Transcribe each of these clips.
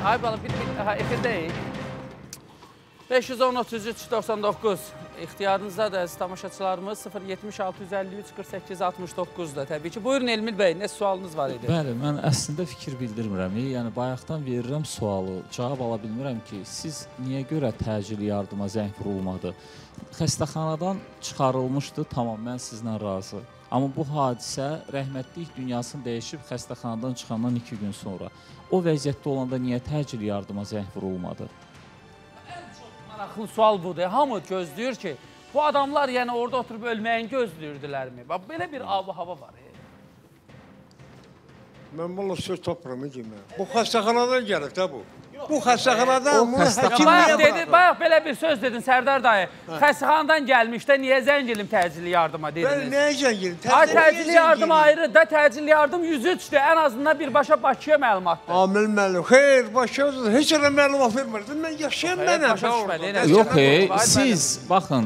Ay bala, bir daha efirdəyik. 510-33-99 ixtiyarınızdadır əziz tamaşaçılarımız. 070-653-48-69-da təbii ki. Buyurun Elmir bəy, nə sualınız var idi? Bəli, mən əslində fikir bildirmirəm. Yəni, bayaqdan verirəm sualı, cavab ala bilmirəm ki, siz niyə görə təcili yardıma zəng vurulmadı? Xəstəxanadan çıxarılmışdı, tamam, mən sizlə razı. Amma bu hadisə rəhmətlik dünyasını dəyişib xəstəxanadan çıxandan 2 gün sonra. O vəziyyətdə olanda niyə təcili yardıma zəng vurulmadı? Maraqlı sual budur. Hamı gözləyir ki, bu adamlar yəni orada oturub ölməyin gözləyirdilərmi? Belə bir hava var. Mən bununla söz topramı deməm. Bu xəstəxanadan gəlib də bu. Bu xəstəxanadan bunu həkim niyə baxır? Bayaq belə bir söz dedin Sərdar dayı. Xəstəxanadan gəlmişdə niyə zəng elim təcili yardıma dediniz? Mən nəyə zəng elim? Təcili yardım ayrı da, təcili yardım 103-dür. Ən azından birbaşa Bakıya məlumatdır. Amil müəllim, xeyr, Bakıya heç yerə məlumat vermirdim. Mən yaşayan mənəm də orada. Yox, siz, baxın.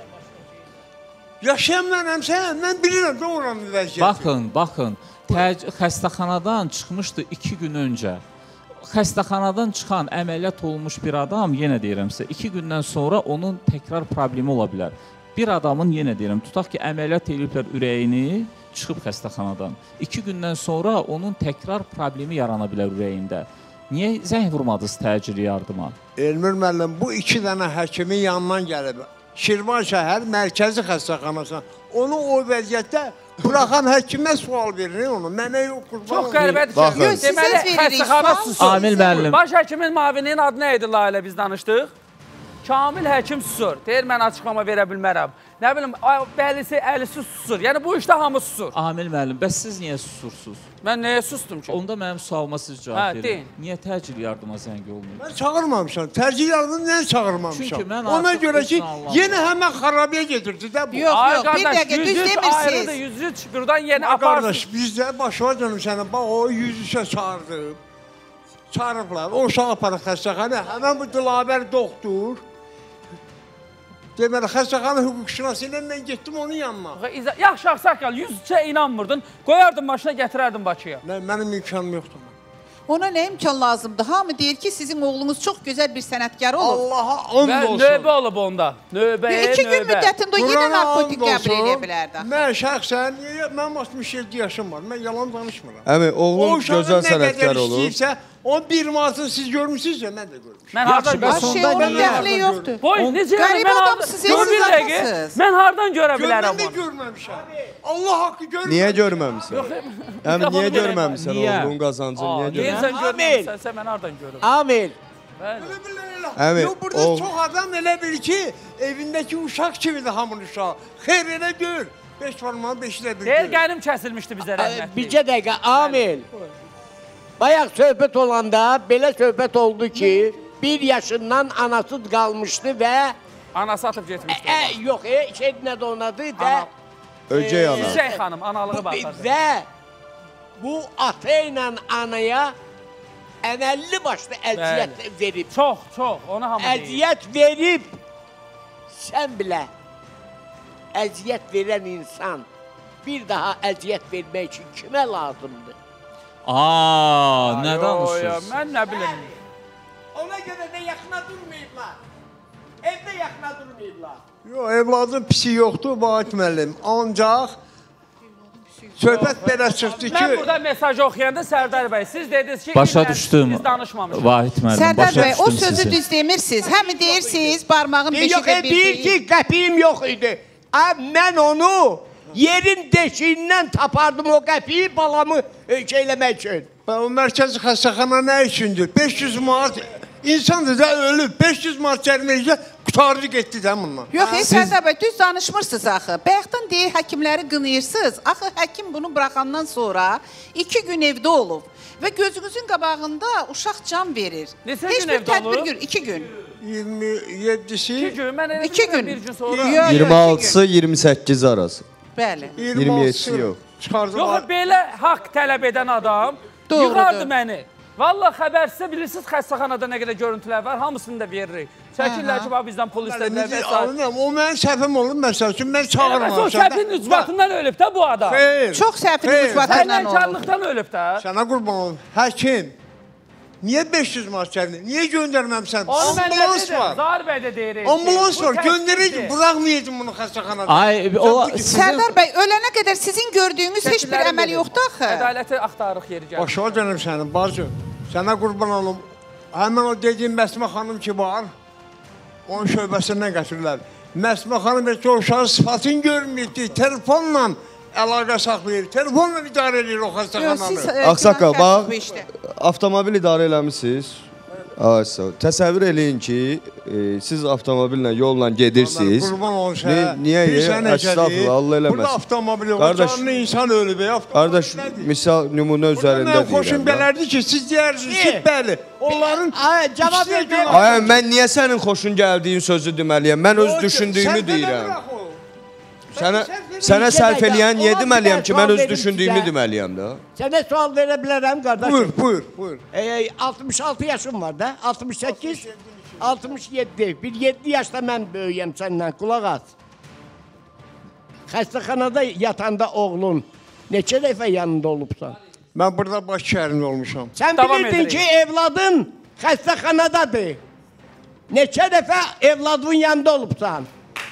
Yaşayan mənəmsə, mən bilirəm də oranın vəziyyəti. Baxın, xəstəxanadan çıxmışdı 2 gün öncə. Xəstəxanadan çıxan, əməliyyat olmuş bir adam, yenə deyirəm sizə, 2 gündən sonra onun təkrar problemi ola bilər. Bir adamın, yenə deyirəm, tutaq ki, əməliyyat ediblər ürəyini, çıxıb xəstəxanadan. 2 gündən sonra onun təkrar problemi yarana bilər ürəyində. Niyə zəng vurmadınız təcili yardıma? Elmir müəllim, bu 2 dənə həkimin yanından gəlib. Şirvan şəhər mərkəzi xəstəxanasına. Onu o vəziyyətdə buraxan həkimə sual verir onu. Mənə yox, qurban. Çox qəribədir ki, deməli xəstəxana susur. Amil müəllim. Baş həkimin müavininin adı nə idi Layilə biz danışdıq? Kamil həkim susur. Deyir, mən açıqlama verə bilmərəm. Nə bilim, bəlisi, əlisi susur. Yəni bu işdə hamı susur. Amil müəllim, bəs siz niyə susursunuz? Mən nəyə sustum ki? Onda mənim sualıma siz cavab verin. Niyə təcili yardıma zəng olmuyor? Mən çağırmamışam. Təcili yardıma nəyə çağırmamışam? Çünki mən ona görə ki, yenə həmən xarabiyə gedirdi də bu. Yox, bir dəqiqə, düz demirsiniz. 103 buradan yenə aparsın. Qardaş, bizdə başıma canım sənə, bax o 103-ə çağırdım. Çağırıblar, o uşaq aparıq xəstəxana. Həmən bu Dilavər doktor. Deməli, xəstəxana hüquqşünası ilə mən getdim onun yanına. Yaxşı, Ağsaqqal, 103-ə inanmırdın, qoyardın başına, gətirərdin Bakıya. Mənim imkanım yoxdur. Ona nə imkan lazımdır? Hamı deyir ki, sizin oğlunuz çox gözəl bir sənətkar olub. Allaha and olsun. Növbə olub onda. Növbəyə növbə. 2 gün müddətində o yenə narkotik qəbul edə bilərdi. Mən şəxsən, mənim 67 yaşım var, mən yalan danışmıram. Əmi, oğlum gözəl sənətkar olub. O bir manatını siz görmüşsünüzsə, mən də görmüşüm. Mən hardan görmüşüm? Onun dəxli yoxdur. Boy, necə qəribə adamsınız, siz mən hardan görə bilərəm onu? Mən də görməmişəm. Allah haqqı görməmişəm. Niyə görməmişsən? Əmi, niyə görməmişsən oğlun qazancını? Niyə görməmişsən? Sən görməmişsənsə, mən hardan görürüm? Amil. Əmi, burada çox adam elə bil ki, evindəki uşaq kimidir hamının uşağı. Xeyr, elə gör. 5 parmağın 5-i də bir deyir, qənim kəsilmişdi bizə rəhmətli. Bircə dəqiqə, Amil. Bayaq söhbət olanda belə söhbət oldu ki, 1 yaşından anasız qalmışdı və... Anası atıb getmişdi. Yox, şey nədə onadı və... Ögey ana. Çiçək xanım, analığı baxardı. Və bu ata ilə anaya əməlli başlı əziyyət verib. Çox, onu hamı deyir. Əziyyət verib, sən bilə, əziyyət verən insan bir daha əziyyət vermək üçün kimə lazımdır? Nə danışırsınız? Mən nə bilim. Ona görə də yaxına durmayıblar. Evdə yaxına durmayıblar. Yox, evladın pisi yoxdur, Vahid müəllim. Ancaq söhbət belə çıxdı ki... Mən burada mesaj oxuyanda Sərdar bəy, siz dediniz ki, başa düşdüm, danışmamışsınız. Vahid müəllim, Sərdar bəy, o sözü düz demirsiniz. Həm deyirsiniz, barmağın 5-i də bir deyil. Bir qəpiyim yox idi. Mən onu yerin deşiyindən tapardım o qəpiyi balamı şeyləmək üçün. O mərkəzi xəstəxana nə üçündür? 500 manat insandır da ölüb. 500 manat cərimə qutardı getdi də bundan. Yox, Sərdar bəy, düz danışmırsınız axı. Bayaqdan deyir, həkimləri qınayırsınız. Axı, həkim bunu buraxandan sonra 2 gün evdə olub. Və gözünüzün qabağında uşaq can verir. Neçə gün evdə olub? 2 gün. 27-si... 2 gün, mən elə 2 gün. Bir gün sonra... 26-sı 28 arası. Bəli. 27-si yox. Yox, belə haqq tələb edən adam yığardı məni. Valla xəbərsiz bilirsiniz xəstəxanada nə qədər görüntülər var, hamısını da veririk. Çəkirlər ki, bizdən pul istədilər və s. O mənim səhvim olub, məsəl üçün, mən çağırmamışam. O səhvin ucbatından ölüb də bu adam. Xeyr. Çox səhvin ucbatından olub. Həllənkarlıqdan ölüb də. Sənə qurban olub. Həkim Niyə 500 manat çəkdin? Niyə göndərməmsən? Onu mən nə Ambulans dedim? var. Zahir bəy də deyir. Ambulans var. Göndərəcək, buraxmayacaq bunu xəstəxanada. Ay, o Sərdar bəy, ölənə qədər sizin gördüyünüz heç bir əməl yoxdur axı. Ədaləti axtarırıq yeri gəlir. Başa dönüm sənin bacı. Sənə qurban olum. Həmin o dediyim Məsmə xanım ki var, onun şöbəsindən gətirirlər. Məsmə xanım heç o uşağı sıfatını görməyibdi. Telefonla əlaqə saxlayır. Telefonla idarə edir o xəstəxananı. Ağsaqqal, bax, bu işdə. avtomobil idarə eləmişsiniz. Ay, sağ ol. Təsəvvür eləyin ki, siz avtomobillə, yolla gedirsiniz. Qurban olun sənə. Niyə? Əstağfurullah, Allah eləməsin. Burada avtomobil yox, Qardaş, canlı insan ölüb. Qardaş, misal nümunə üzərində Mən xoşum deyirəm. belərdi ki, siz deyirsiniz ki, bəli, onların cavab ver. Ay, mən niyə sənin xoşun gəldiyin sözü deməliyəm? Mən öz düşündüyümü deyirəm. Sənə sərf eləyən niyə deməliyəm ki, mən öz düşündüyümü deməliyəm də? Sənə sual verə bilərəm, qardaşım. Buyur. 66 yaşım var da, 68, 67. Bir 7 yaşda mən böyüyəm səndən, qulaq as. Xəstəxanada yatanda oğlun neçə dəfə yanında olubsan? Mən burada baş şəhərində olmuşam. Sən Davam bilirdin edirik. ki, evladın xəstəxanadadır. Neçə dəfə evladın yanında olubsan?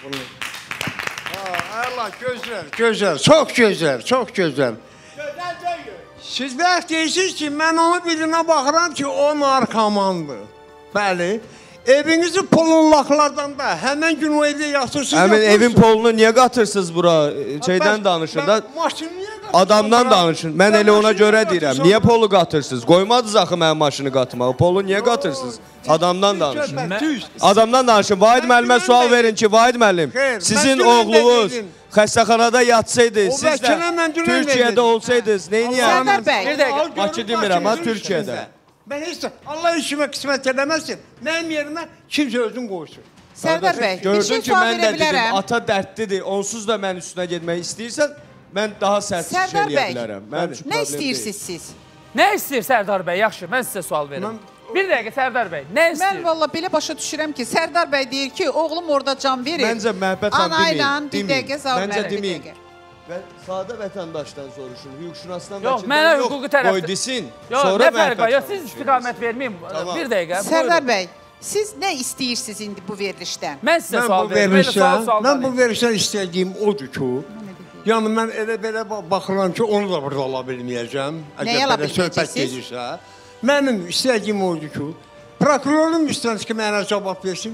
Allah, gözəl, çox gözəl. Gözəl deyil. Siz bəxt deyirsiniz ki, mən onu birinə baxıram ki, o narkomandır. Bəli. Evinizi polunlaqlardan da həmən gün o evdə yatırsınız. Həmin evin polunu niyə qatırsınız bura? Şeydən danışın da. Maşını niyə qatırsınız? Adamdan danışın. Mən elə ona görə deyirəm. Niyə polu qatırsınız? Qoymadınız axı mənim maşını qatmağı. Polu niyə qatırsınız? Adamdan danışın. Adamdan danışın. Vahid müəllimə sual verin ki, Vahid müəllim, sizin oğlunuz xəstəxanada yatsaydı, siz də Türkiyədə olsaydınız, neyniyərdiniz? Sərdar bəy. Bir dəqiqə. Bakı demirəm, ha, Türkiyədə. Mən heç də, Allah işimə qismət eləməsin. Mənim yerimə kimsə özün qoysun. Sərdar bəy, bir Gördün şey ki, sual mən verə də dedim, bilərəm. ata dərdlidir, onsuz da mən üstünə getmək istəyirsən, mən daha sərt şey Sərdar eləyə bəy, bilərəm. Mənim üçün nə problem istəyirsiniz siz? Nə istəyir Sərdar bəy? Yaxşı, mən sizə sual verim. Bir dəqiqə Sərdar bəy, nə Mən istəyir? valla belə başa düşürəm ki, Sərdar bəy deyir ki, oğlum orada can verir. Məncə Məhəbbət xan Ana ilə deməyin, bir dəqiqə zavr Məncə verir, bir deməyin. dəqiqə. Və sadə vətəndaşdan soruşun, hüquqşünasdan Yox, vəkildən mənə hüquqi tərəfdir. qoy desin, Yox, sonra nə fərq var? Məhəbbət Yox, xan siz düşünün. istiqamət verməyin. Tamam. Bir dəqiqə. Sərdar buyurun. bəy, siz nə istəyirsiniz indi bu verilişdən? Mən sizə Mən sual bu verim. Belə verirsən, sual mən bu verirsən istədiyim odur ki, yəni mən elə-belə baxıram ki, onu da burada ala bilməyəcəm. Nəyə ala Əgər belə söhbət bilməyəcəksiniz? gedirsə. Mənim istədiyim odur ki, prokurorun üstünə ki, mənə cavab versin.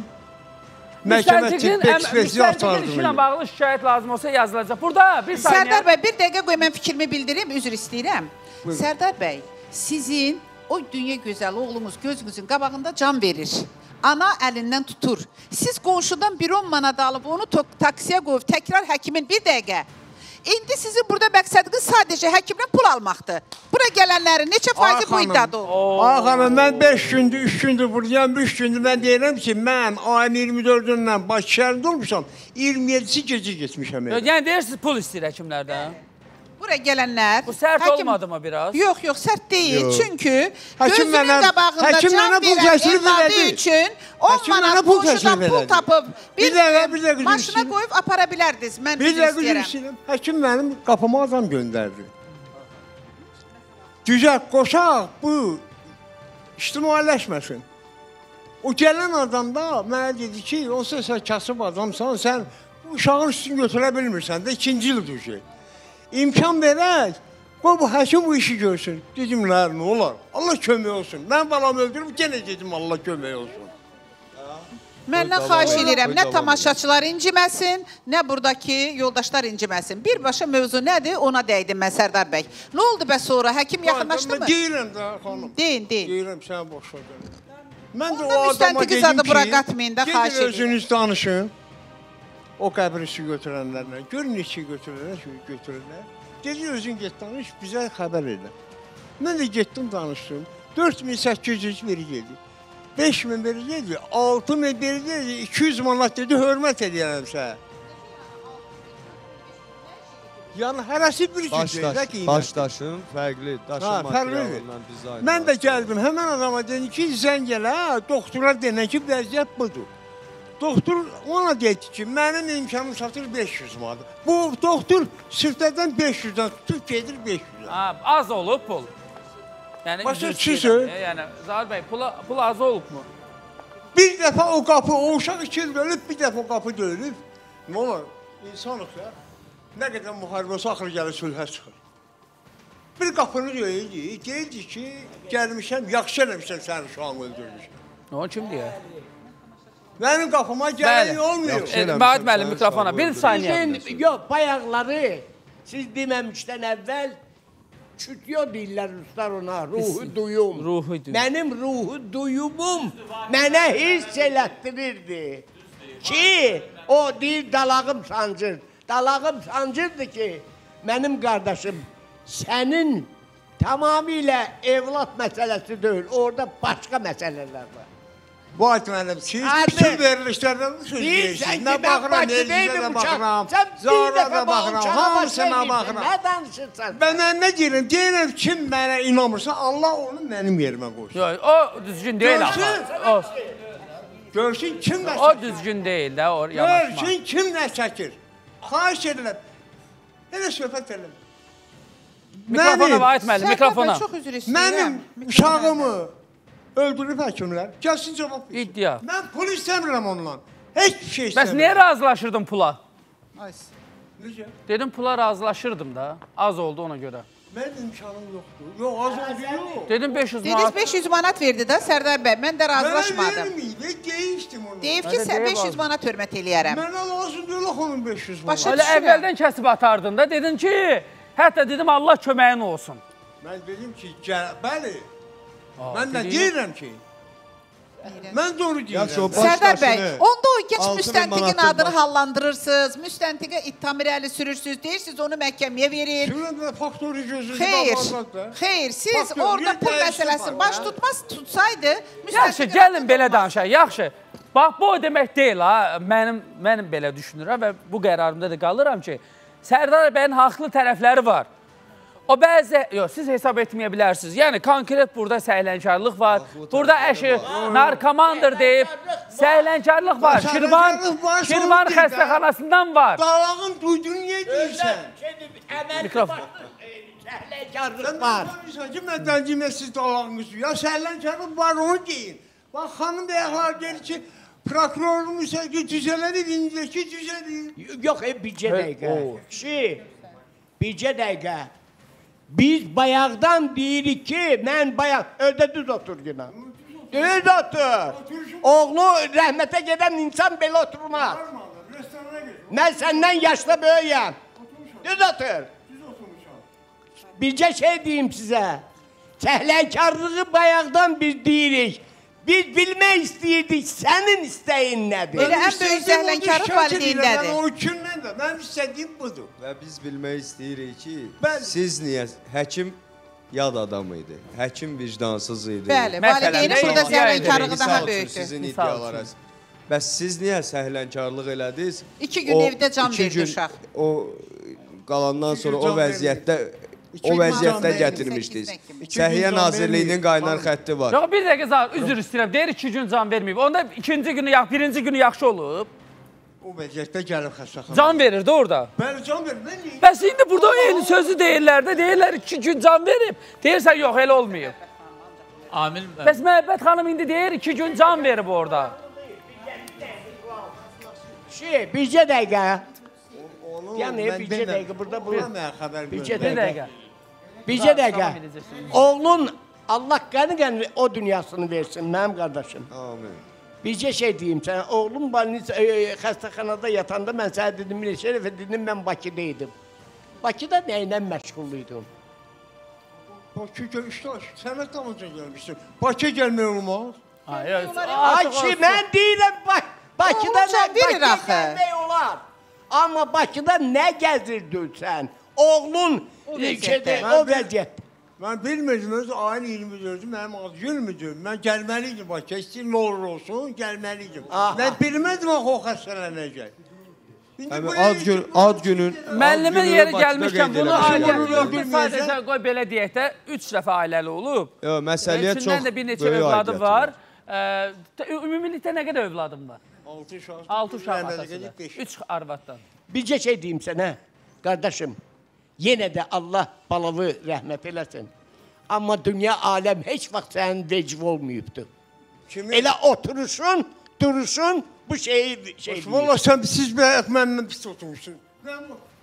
Məhkəmə tibb ekspertizi Müstəntiqin apardım. işinə bağlı şikayət lazım olsa yazılacaq. Burada bir saniyə. Sərdar bəy, bir dəqiqə qoy mən fikrimi bildirim, üzr istəyirəm. Sərdar bəy, sizin o dünya gözəl oğlumuz gözünüzün qabağında can verir. Ana əlindən tutur. Siz qonşudan bir 10 manat alıb onu taksiyə qoyub təkrar həkimin bir dəqiqə. İndi sizin burada məqsədiniz sadəcə həkimdən pul almaqdır. Bura gələnlərin neçə faizi bu iddiadır? Ay xanım, mən 5 gündür, 3 gündür buradayım, 3 gündür mən deyirəm ki, mən ayın 24-ündən Bakı şəhərində olmuşam, 27-si gecə geçmişəm. Yəni deyirsiniz pul istəyir həkimlərdən. Bura gələnlər... Bu sərt olmadı mı biraz? Yox, sərt deyil. Yox. Çünki Həkim gözünün mənə- qabağında həkim can mənə pul verən təklif evladı elədi. üçün 10 Həkim manat mənə pul qonşudan təklif pul elədi. tapıb Bir dəqiqə maşına görüşürük. qoyub apara bilərdiniz. Mən Bir üzr dəqiqə istəyirəm. görüşürüm. Həkim mənim qapıma adam göndərdi. Güzel, qoşaq bu ictimailəşməsin. O gələn adam da mənə dedi ki, olsa sən kasıb adamsan, sən bu uşağın üstünü götürə bilmirsən də, ikinci ildir ki. İmkan verək, qoy bu həkim bu işi görsün. Dedim, nə olar? Allah kömək olsun. Mən balamı öldürüb, yenə dedim, Allah kömək olsun. Məndən Qoy xahiş davam edirəm, edin, nə qoy davam tamaşaçılar inciməsin, nə buradakı yoldaşlar inciməsin. Birbaşa mövzu nədir, ona dəydim mən Sərdar bəy. Nə oldu bəs sonra? Həkim yaxınlaşdı mı? Deyirəm də, xanım. Deyin. Deyirəm, sən boş ver. Mən də Onda o adama müstəntiqi dedim zadı bura ki, qatmayın da, xahiş gedin edirəm. özünüz danışın. O qəbri su götürənlərlə. Görün neçə götürürlər. Dedi, özün get danış, bizə xəbər elə. Mən də getdim, danışdım. 4800 biri geldi. 5000 biri geldi. 6000 biri geldi. 200 manat dedi, hörmət edirəm sənə. Yəni, hərəsi bir cüzdür. Daşdaşın fərqli, daşın Ha, materialından dizayn. Mən də gəldim, həmən adama dedim ki, zəng elə, doktora denən ki, vəziyyət budur. Doktor ona dedi ki, mənim imkanım satır 500 manat. Bu doktor sırtlardan 500-dən tutub gedir 500-dən. Az olub pul. Yəni Başa üzr düşürsün? istəyirəm. Yəni Zahir bəy, pul az olubmu? Bir dəfə o qapı, o uşaq 2 il ölüb, bir dəfə o qapı döyülüb. Nə olur? İnsanıq ya. Nə qədər müharibə olsa axırı gəlir sülhə çıxır. Bir qapını döyüldü, deyildi ki, gəlmişəm, yaxşı eləmişəm sənin uşağını öldürmüşəm. O kim deyər? Mənim qapıma gələn olmuyor. Vahid müəllim mikrofona bir saniyə. Yox, bayaqları siz deməmişdən əvvəl kütüyo deyirlər ruslar ona, ruhu duyum. Ruhu duyum. Mənim ruhu duyumum mənə hiss elətdirirdi ki, o deyir dalağım sancır. Dalağım sancırdı ki, mənim qardaşım, sənin tamamilə evlat məsələsi deyil, orada başqa məsələlər var. Vahid müəllim, siz bütün verilişlərdən söz deyirsiniz. Nə baxıram, Elizə də baxıram, Zara da baxıram, hamısına baxıram. Nə danışırsan? Mən nə deyirəm? Deyirəm, kim mənə inanmırsa, Allah onu mənim yerimə qoysun. Yox, o düzgün deyil axı. Görsün, kim nə O çəkir. düzgün deyil də, o yanaşma. Görsün, kim nə çəkir. Xahiş edirəm. Elə söhbət edirəm. Mikrofona Vahid müəllim, mikrofona. Çox üzr istəyirəm. Mənim uşağımı öldürüb həkimlər. Gəlsin cavab versin. İddia. Mən pul istəmirəm ondan. Heç bir şey istəmirəm. Bəs niyə razılaşırdın pula? Necə? Dedim pula razılaşırdım da. Az oldu ona görə. Mənim imkanım yoxdur. Yox, az oldu, yox. Dedim 500 Dediniz manat. 500 manat verdi də Sərdar bəy. Mən də Mənə razılaşmadım. verməyib, deyişdim onu. Deyib ki, Mənə sən deyib 500 aldım. manat hörmət eləyərəm. Mənə lazım deyil axı onun 500 Başa manat. Öyle düşürəm. əvvəldən kəsib atardın da. Dedin ki, hətta dedim Allah köməyin olsun. Mən dedim ki, bəli. Mən nə dediyin- deyirəm ki? Mən doğru deyirəm. Sərdar bəy, onda o geç 6000 müstəntiqin manatdan adını baş- hallandırırsınız, müstəntiqə ittiham irəli sürürsünüz, deyirsiniz onu məhkəməyə verir. Şurada faktori gözünü Xeyr, bağladılar da. xeyr, siz Faktor, orada bir pul dəyişiklik məsələsi var baş ya. tutsaydı, Yaxşı, müstəntiqin gəlin adını belə olmaz. danışaq. Yaxşı. Bax, bu o demək deyil ha. Mənim belə düşünürəm və bu qərarımda da qalıram ki, Sərdar bəyin haqlı tərəfləri var. O bəzi, yox, siz hesab etməyə bilərsiniz. Yəni, konkret burada səhlənkarlıq var. Burada əşi narkomandır deyib, səhlənkarlıq var. Şirvan xəstəxanasından var. Dalağın duyduğunu niyə deyirsən? Mikrofon. Səhlənkarlıq var. Ki, mən dəncimə siz dalağınızı. Ya səhlənkarlıq var, onu deyin. Bax, xanım bəyəklər deyir ki, prokurorun müsəqi düzələdir, indiki düzəlir. Yox, bircə dəqiqə. Kişi, bircə dəqiqə. Biz bayaqdan deyirik ki, mən bayaq, ödə düz otur yine. Düz otur. Oğlu rəhmətə gedən insan belə oturmaz. Mən səndən yaşlı böyüyəm. Düz otur. Bircə şey deyim sizə. Səhlənkarlığı bayaqdan biz deyirik. Biz bilmək istəyirdik, sənin istəyin nədir? Elə ən böyük səhlənkarlıq valideyndədir. Mən o gündən də, mənim istədiyim budur. Və biz bilmək istəyirik ki, Bəli. siz niyə həkim yad adam idi, həkim vicdansız idi. Bəli, Məsələn, valideynin nə burada iddia səhlənkarlığı edirik? daha Misal üçün böyükdür. Sizin Misal iddialar üçün. əslində. Bəs siz niyə səhlənkarlıq elədiniz? 2 gün evdə can verdi uşaq. O qalandan sonra o can vəziyyətdə İki o gün vəziyyətdə can verdi. gətirmişdiniz. 8-dən kimi. Səhiyyə can Nazirliyinin verməyib. qaynar xətti var. Yox, bir dəqiqə Zahir, üzr istəyirəm. Deyir 2 gün can verməyib. Onda ikinci günü, birinci günü yaxşı olub. O vəziyyətdə gəlib xəstəxana. Can verirdi orada. Bəli, can verir. Mən niyə? Bəs indi burada o eyni sözü deyirlər də. Deyirlər 2 gün can verib. Deyirsən yox, elə olmayıb. Amil Bəs Məhəbbət xanım indi deyir 2 gün can verib orada. Bircə dəqiqə. Onu Yəni, mən bircə deməm. dəqiqə burada bu. Buna mən xəbər Bircə verdim. Bir dəqiqə. Bircə dəqiqə. Tamam edəcəksiniz. Oğlun Allah qəni o dünyasını versin mənim qardaşım. Amin. Bircə şey deyim sənə. Oğlum xəstəxanada yatanda mən sənə dedim, neçə dəfə dedim, mən Bakıda idim. Bakıda nə ilə məşğul idim? Bakı görüşdə sənət dalınca gəlmişdim. Bakı gəlmək olmaz. Ay ki, mən deyirəm, Bakıda Oğlum can verir Bakıya axı. gəlmək olar. Amma Bakıda nə gəzirdin sən? Oğlun O vəziyyətdə. o vəziyyətdə. Mən bilmirdim, öz ayın 24-ü mənim ad günümdür. Mən gəlməliydim Bakıya, istəyir nə olur olsun, gəlməliydim. Aha. Mən bilmədim axı o xəstələnəcək. Ad günün Müəllimin yeri gəlmişkən bunu ailəli Bunu yoxdur. bilməyəcəm. Sadəcə qoy belə deyək də 3 dəfə ailəli olub. Yox, məsələyə çox İçindən də bir neçə böyük övladım aidiyyəti var. Ümumilikdə nə qədər övladım var? 6 uşaq. 6 uşaq Rəhmətə atasıdır. gedib beş. 3 arvaddan. Bircə şey deyim sənə, qardaşım. Yenə də Allah balalı rəhmət eləsin. Amma dünya aləm heç vaxt sənin vecib olmayıbdır. Kimi? Elə oturursun, durursun, bu şeyi Valla siz bir mənimle pis oturmuşsunuz. Ben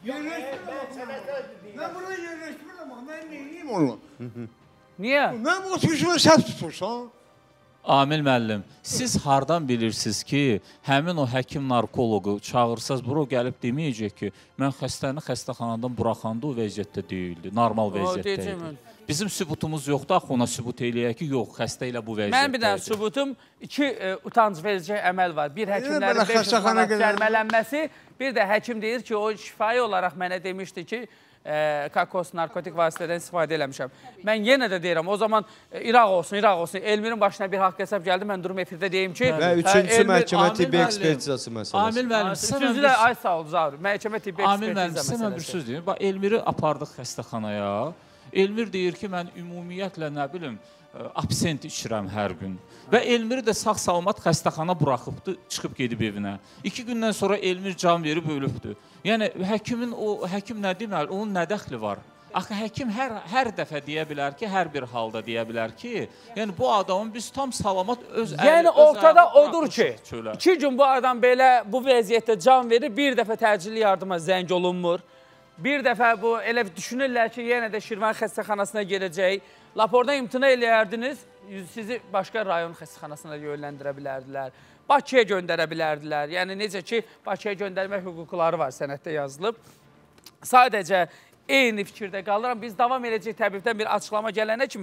burada yerleşmirəm ama ben neyim onunla? Niyə? Ben oturuşuma səs tutursan. Amil müəllim, siz hardan bilirsiniz ki, həmin o həkim narkoloqu çağırsaz bura gəlib deməyəcək ki, mən xəstəni xəstəxanadan buraxanda o vəziyyətdə deyildi, normal vəziyyətdə idi. Bizim sübutumuz yoxdur, axı ona sübut eləyək ki, yox, xəstə ilə bu vəziyyətdə. Mənim bir dənə sübutum, iki utanc verici əməl var. Bir həkimlərin 500 manat cərmələnməsi, bir də həkim deyir ki, o şifahi olaraq mənə demişdi ki, kakos, narkotik vasitədən istifadə eləmişəm. Mən yenə də deyirəm, o zaman İraq olsun. Elmirin başına bir haqq hesab gəldi, mən durum efirdə deyim ki... Və üçüncü məhkəmə tibbi ekspertizası məsələsi. Amil müəllim, üçüncü də, ay sağ ol, Zaur, məhkəmə tibbi ekspertiza məsələsi. Bir söz deyim, Elmiri apardıq xəstəxanaya. Elmir deyir ki, mən ümumiyyətlə, nə bilim, absent içirəm hər gün. Və Elmiri də sağ-salamat xəstəxana buraxıbdı, çıxıb gedib evinə. 2 gündən sonra Elmir can verib ölübdü. Yəni, həkim nə deməli, onun nə dəxli var? Axı, həkim hər dəfə deyə bilər ki, hər bir halda deyə bilər ki, yəni bu adamın biz tam salamat öz yəni ortada odur ki, 2 gün bu adam belə bu vəziyyətdə can verir, bir dəfə təcili yardıma zəng olunmur. Bir dəfə bu elə düşünürlər ki, yenə də Şirvan xəstəxanasına gedəcək. Lapordan imtina eləyərdiniz, sizi başqa rayon xəstəxanasına yönləndirə bilərdilər. Bakıya göndərə bilərdilər. Yəni, necə ki, Bakıya göndərmək hüquqları var, sənəddə yazılıb. Sadəcə eyni fikirdə qalıram. Biz davam edəcək təbibdən bir açıqlama gələnə kimi